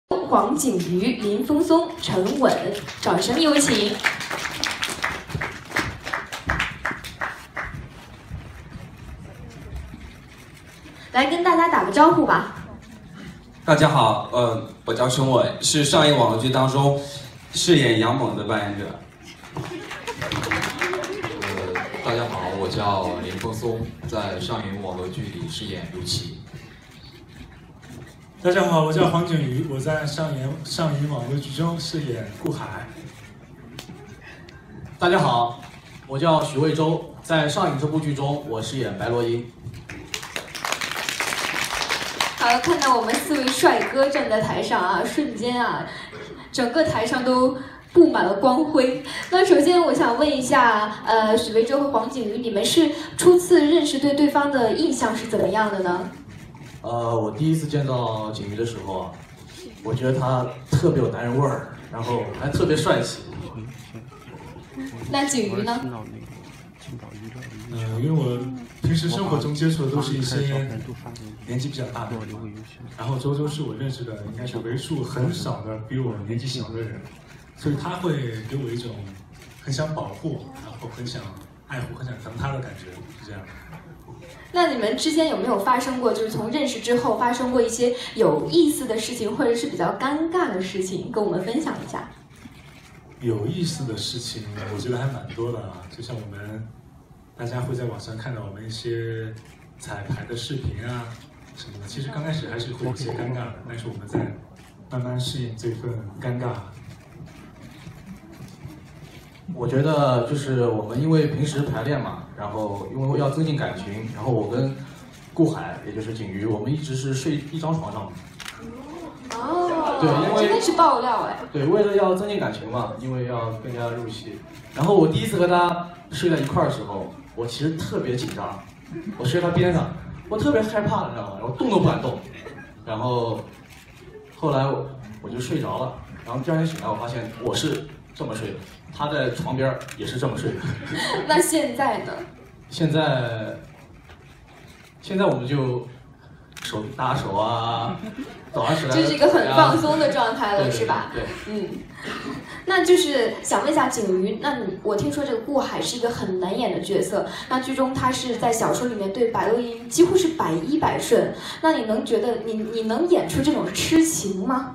黄景瑜、林峰松、陈稳，掌声有请。来跟大家打个招呼吧。 大家好，我叫陈稳，是上一网络剧当中饰演杨猛的扮演者。 大家好，我叫林峰松，在上一网络剧里饰演刘琦。 大家好，我叫黄景瑜，我在上一网络剧中饰演顾海。 大家好，我叫许魏洲，在上影这部剧中我饰演白罗英。 好，看到我们4位帅哥站在台上啊，瞬间啊，整个台上都布满了光辉。那首先我想问一下，许魏洲和黄景瑜，你们是初次认识，对对方的印象是怎么样的呢？ 我第一次见到景瑜的时候啊，我觉得他特别有男人味儿，然后还特别帅气。 那景瑜呢？ 因为我平时生活中接触的都是一些年纪比较大的人，然后周是我认识的应该是为数很少的比我年纪小的人，所以他会给我一种很想保护，然后很想爱护、很想疼他的感觉，是这样。 那你们之间有没有发生过，就是从认识之后发生过一些有意思的事情，或者是比较尴尬的事情，跟我们分享一下？ 有意思的事情，我觉得还蛮多的啊，就像我们大家会在网上看到我们一些彩排的视频啊什么的，其实刚开始还是会有些尴尬的，但是我们在慢慢适应这份尴尬。 我觉得就是我们因为平时排练嘛，然后因为要增进感情，然后我跟顾海，也就是景瑜，我们一直是睡一张床上的。 哦， 对，因为真的是爆料哎。 对，为了要增进感情嘛，因为要更加入戏。然后我第一次和他睡在一块儿的时候，我其实特别紧张，我睡他边上，我特别害怕，你知道吗？然后动都不敢动。然后后来我就睡着了，然后第二天醒来，我发现我是这么睡的，他在床边也是这么睡的。 那现在呢？ 现在我们就手搭手啊，早上起来这是一个很放松的状态了， 对是吧？ 对， 那就是想问一下景瑜，那我听说这个顾海是一个很难演的角色，那剧中他是在小说里面对白罗英几乎是100%顺，那你能觉得你能演出这种痴情吗？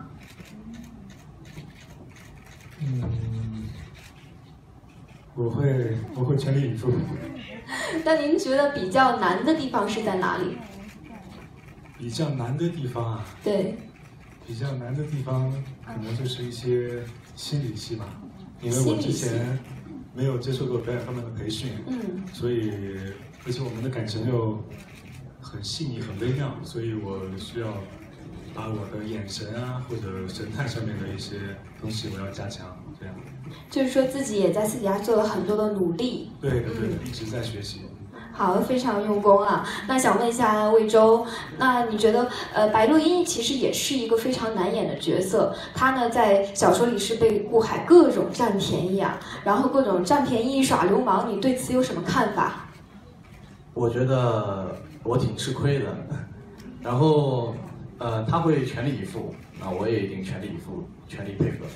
我会全力以赴。 那您觉得比较难的地方是在哪里？ 比较难的地方啊？ 对， 比较难的地方可能就是一些心理戏吧，因为我之前没有接受过表演方面的培训，所以而且我们的感情又很细腻、很微妙，所以我需要把我的眼神啊或者神态上面的一些东西我要加强，这样。 就是说自己也在私底下做了很多的努力。 对的，一直在学习。 好，非常用功啊！那想问一下魏洲，那你觉得白罗英其实也是一个非常难演的角色，她呢在小说里是被顾海各种占便宜啊，然后各种占便宜耍流氓，你对此有什么看法？ 我觉得我挺吃亏的，然后他会全力以赴，那我也一定全力以赴，全力配合。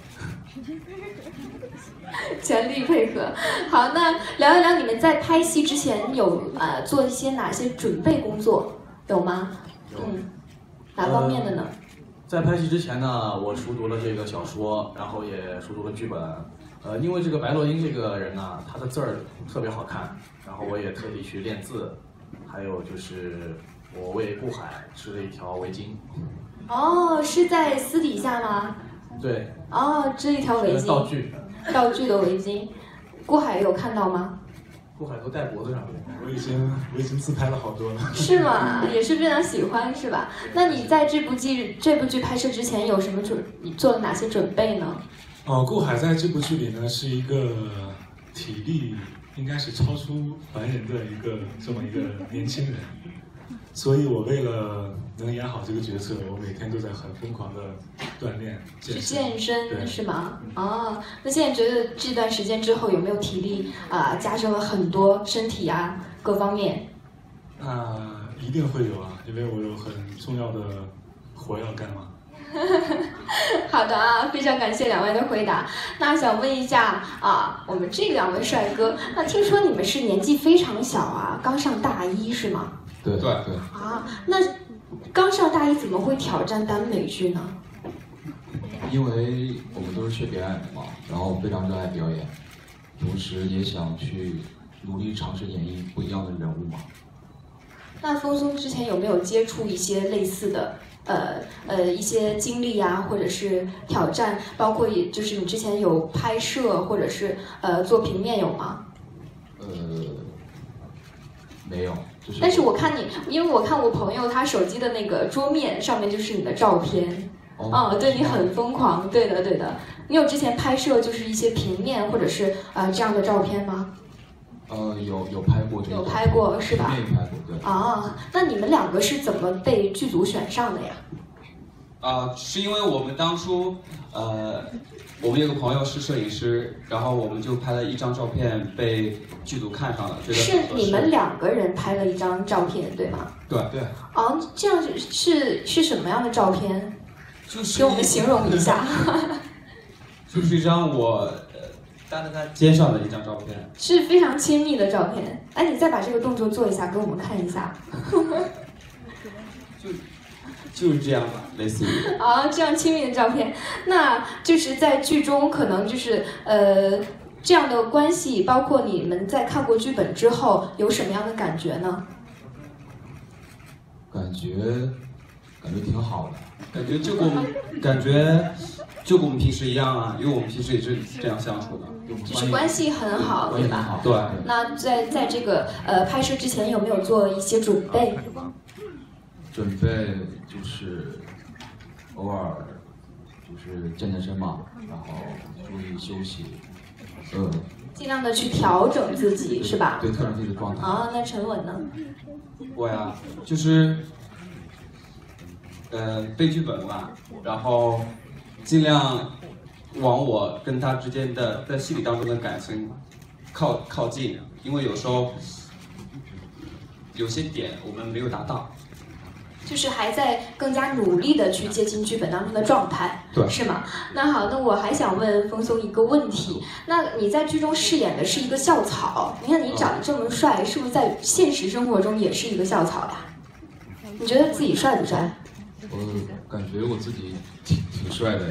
全力配合。好，那聊一聊你们在拍戏之前有做一些哪些准备工作，有吗？哪方面的呢？ 在拍戏之前呢，我熟读了这个小说，然后也熟读了剧本。因为这个白罗英这个人呢，他的字儿特别好看，然后我也特地去练字，还有就是我为顾海织了一条围巾。 哦，是在私底下吗？ 对。 哦，织一条围巾。道具的围巾，顾海有看到吗？ 顾海都戴脖子上面。 我已经自拍了好多了。 是吗？也是非常喜欢，是吧？那你在这部剧拍摄之前有什么你做了哪些准备呢？ 顾海在这部剧里呢是一个体力应该是超出凡人的这么一个年轻人，所以我为了能演好这个角色，我每天都在很疯狂的锻炼健身是吗？哦，那现在觉得这段时间之后有没有体力加深了很多身体啊各方面？ 一定会有啊，因为我有很重要的活要干嘛。 好的啊，非常感谢两位的回答。那想问一下啊，我们这两位帅哥，那听说你们是年纪非常小啊，刚上大一是吗？ 对。 啊，那刚上大一怎么会挑战耽美剧呢？ 因为我们都是学表演的嘛，然后非常热爱表演，同时也想去努力尝试演绎不一样的人物嘛。 那风松之前有没有接触一些类似的一些经历啊，或者是挑战，包括也就是你之前有拍摄或者是做平面有吗？ 没有，就是。 但是我看你，因为我看我朋友他手机的那个桌面上面就是你的照片。对你很疯狂，对的。你有之前拍摄就是一些平面或者是这样的照片吗？ 有拍过这个。 有拍过是吧？ 有拍过，对。 那你们两个是怎么被剧组选上的呀？ 是因为我们当初我们有个朋友是摄影师，然后我们就拍了一张照片被剧组看上了，觉得是你们两个人拍了一张照片，对吗？ 对。 这样是什么样的照片？ 就是给我们形容一下。 就是一张我搭在他肩上的一张照片， 是非常亲密的照片。哎，你再把这个动作做一下，给我们看一下。 就是这样吧，类似于。 这样亲密的照片，那就是在剧中可能就是这样的关系，包括你们在看过剧本之后有什么样的感觉呢？ 感觉挺好的。 感觉就跟我们平时一样啊，因为我们平时也是这样相处的， 就是关系很好，对吧？ 对。 那在这个拍摄之前有没有做一些准备？ 准备就是偶尔就是健身嘛，然后注意休息， 尽量的去调整自己，是吧？ 对，调整自己的状态。 那沉稳呢？ 我呀，就是背剧本嘛，然后尽量往我跟他之间的在戏里当中的感情靠近，因为有时候有些点我们没有达到， 就是还在更加努力的去接近剧本当中的状态， 对， 是吗？那好，那我还想问风松一个问题，那你在剧中饰演的是一个校草，你看你长得这么帅，是不是在现实生活中也是一个校草呀？你觉得自己帅不帅？ 我感觉我自己挺帅的呀。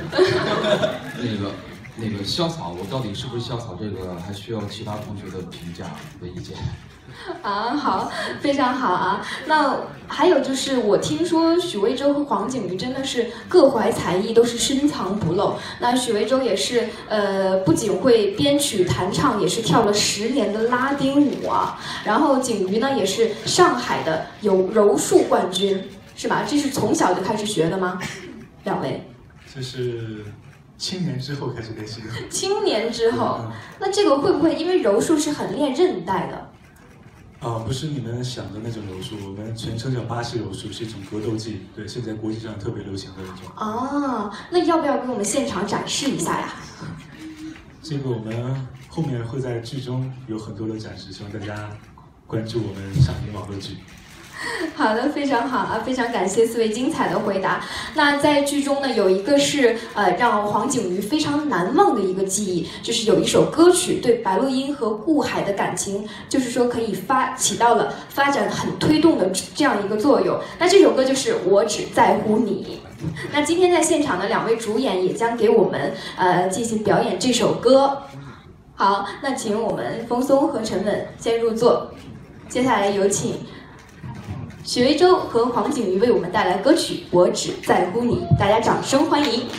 那个校草，我到底是不是校草？这个还需要其他同学的评价和意见。 好，非常好啊。那还有就是，我听说许魏洲和黄景瑜真的是各怀才艺，都是深藏不露。那许魏洲也是不仅会编曲弹唱，也是跳了10年的拉丁舞啊。然后景瑜呢，也是上海的柔术冠军。是吧？这是从小就开始学的吗？两位？ 这是青年之后开始练习的。 青年之后，那这个会不会因为柔术是很练韧带的？ 不是你们想的那种柔术，我们全称叫巴西柔术，是一种格斗技。对，现在国际上特别流行的一种。 那要不要给我们现场展示一下呀？ 这个我们后面会在剧中有很多的展示，希望大家关注我们上影网络剧。 好的，非常好啊，非常感谢4位精彩的回答。那在剧中呢，有一个是让黄景瑜非常难忘的一个记忆，就是有一首歌曲对白鹿音和顾海的感情，就是说可以起到了发展很推动的这样一个作用。那这首歌就是《我只在乎你》。那今天在现场的2位主演也将给我们进行表演这首歌。好，那请我们风松和陈稳先入座，接下来有请许魏洲和黄景瑜为我们带来歌曲《我只在乎你》，大家掌声欢迎。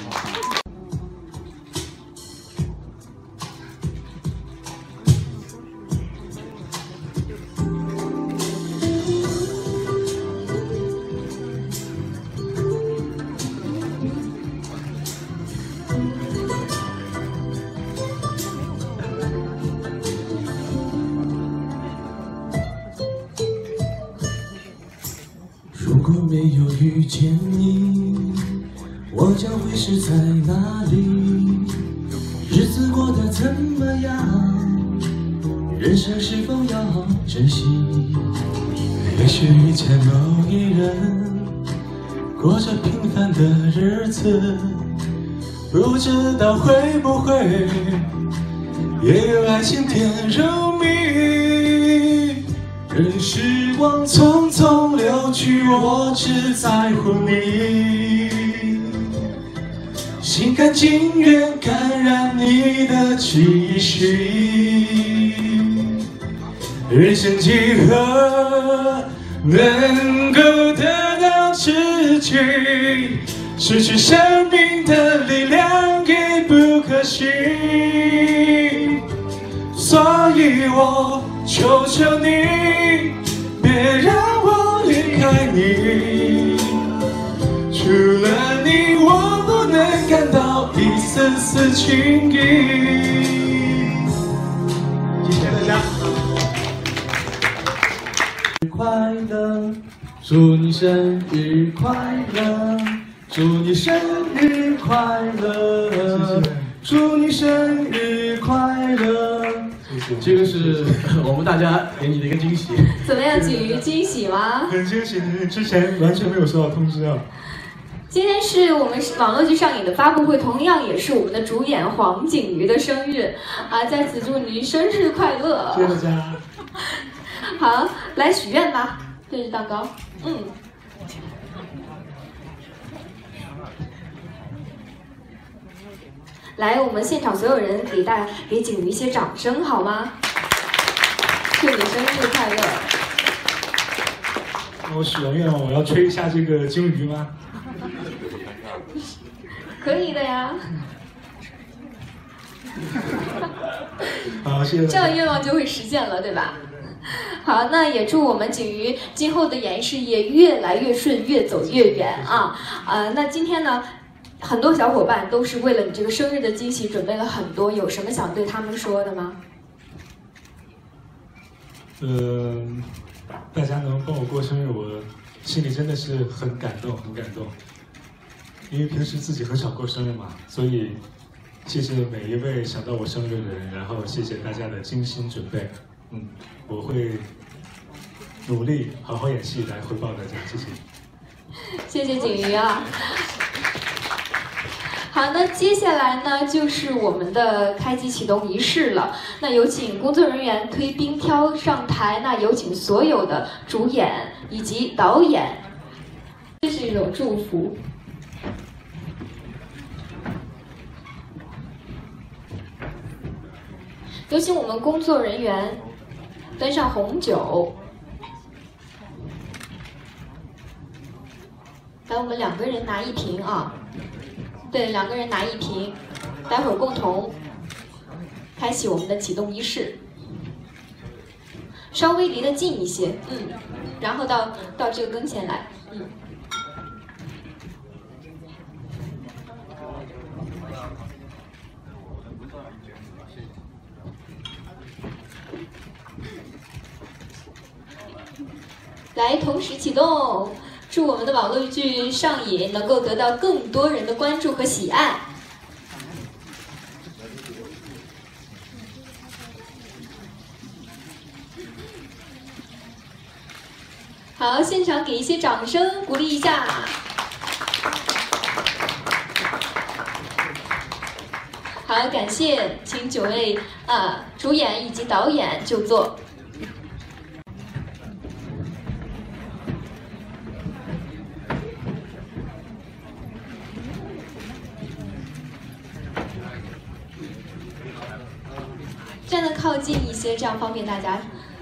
如果没有遇见你，我将会是在哪里？日子过得怎么样？人生是否要珍惜？也许遇见某一人，过着平凡的日子， 不知道会不会也有爱情甜如蜜。任时光匆匆流去，我只在乎你。心甘情愿感染你的气息。人生几何能够得到知己？失去生命的力量已不可惜，所以我求求你，别让我离开你。除了你，我不能感到一丝丝情意。谢谢大家。快乐，祝你生日快乐。祝你生日快乐！祝你生日快乐！这个是我们大家给你的一个惊喜。 怎么样，景瑜，惊喜吗？ 很惊喜，之前完全没有收到通知啊。 今天是我们网络剧上映的发布会，同样也是我们的主演黄景瑜的生日啊！在此祝你生日快乐！ 谢谢大家。 好，来许愿吧，这是蛋糕，来，我们现场所有人给景瑜一些掌声好吗？祝你生日快乐！ 那我许完愿望，我要吹一下这个鲸鱼吗？ 可以的呀。 好，谢谢。 这样愿望就会实现了，对吧？好，那也祝我们景瑜今后的演艺事业越来越顺，越走越远啊！那今天呢？很多小伙伴都是为了你这个生日的惊喜准备了很多，有什么想对他们说的吗？ 大家能帮我过生日，我心里真的是很感动，很感动。因为平时自己很少过生日嘛，所以谢谢每一位想到我生日的人，然后谢谢大家的精心准备。我会努力好好演戏来回报大家，谢谢。 谢谢景瑜啊。好，那接下来呢就是我们的开机启动仪式了。那有请工作人员推冰挑上台。那有请所有的主演以及导演，这是一种祝福。有请我们工作人员端上红酒。来，我们2个人拿1瓶啊。对，2个人拿1瓶，待会儿共同开启我们的启动仪式。稍微离得近一些，然后到这个跟前来，来，同时启动。祝我们的网络剧上映能够得到更多人的关注和喜爱。好，现场给一些掌声鼓励一下。好，感谢，请9位主演以及导演就座。站得靠近一些，这样方便大家。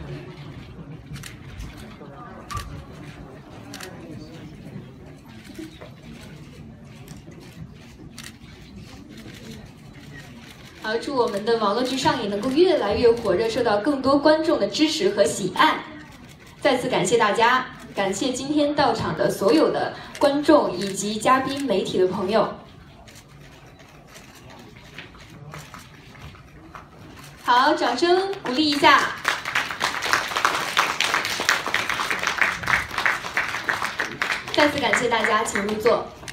好，祝我们的网络剧上映能够越来越火热，受到更多观众的支持和喜爱。再次感谢大家，感谢今天到场的所有的观众以及嘉宾、媒体的朋友。好，掌声鼓励一下。再次感谢大家，请入座。